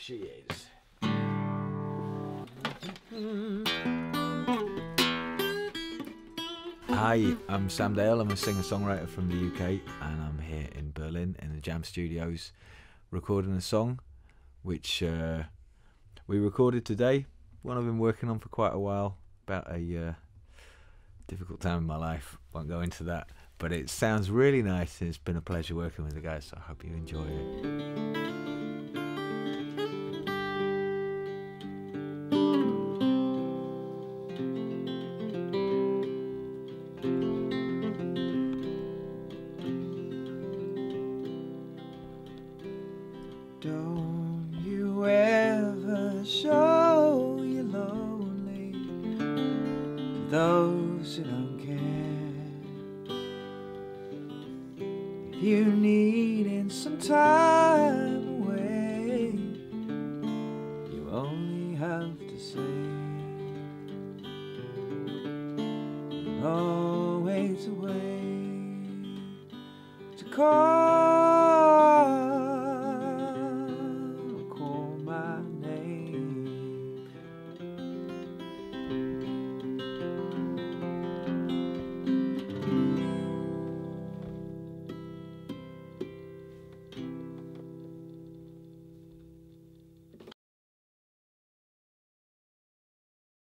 she is. Hi, I'm Sam Dale. I'm a singer-songwriter from the UK, and I'm here in Berlin in the Jam Studios recording a song which we recorded today. One I've been working on for quite a while, about a difficult time in my life. Won't go into that, but it sounds really nice, and it's been a pleasure working with the guys, so I hope you enjoy it. Don't you ever show you're lonely to those who don't care. If you needing some time